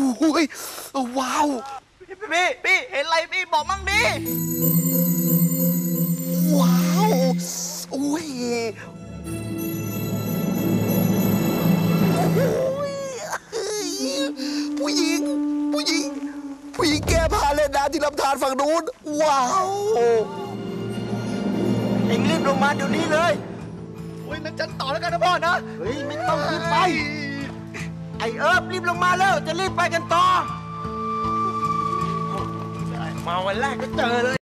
อ้ยว้าวพี่เห็นอะไรพี่บอกมั่งดิว้าวโอ้ยผู้หญิงแก้ผ้าเล่นน้ำที่ลำธารฝั่งนู้นว้าวเอ็งรีบลงมาเดี๋ยวนี้เลยโอ้ยนั่นฉันต่อแล้วกันนะพ่อนะเฮ้ยไม่ต้องรีบไปไอเอิบรีบลงมาแล้วจะรีบไปกันต่อมาวันแรกก็เจอเลย